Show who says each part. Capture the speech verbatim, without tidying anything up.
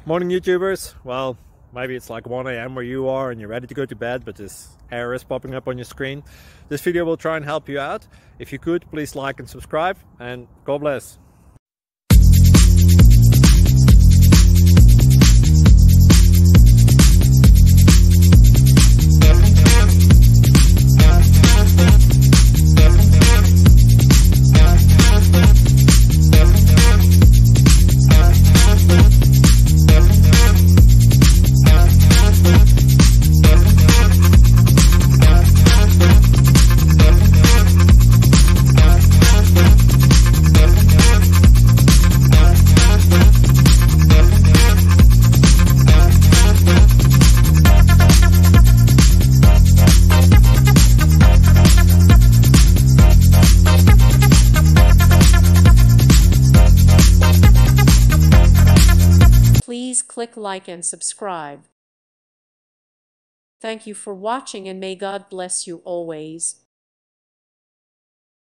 Speaker 1: Morning YouTubers. Well, maybe it's like one A M where you are and you're ready to go to bed, but this error is popping up on your screen. This video will try and help you out. If you could, please like and subscribe, and God bless.
Speaker 2: Please click like and subscribe. Thank you for watching, and may God bless you always.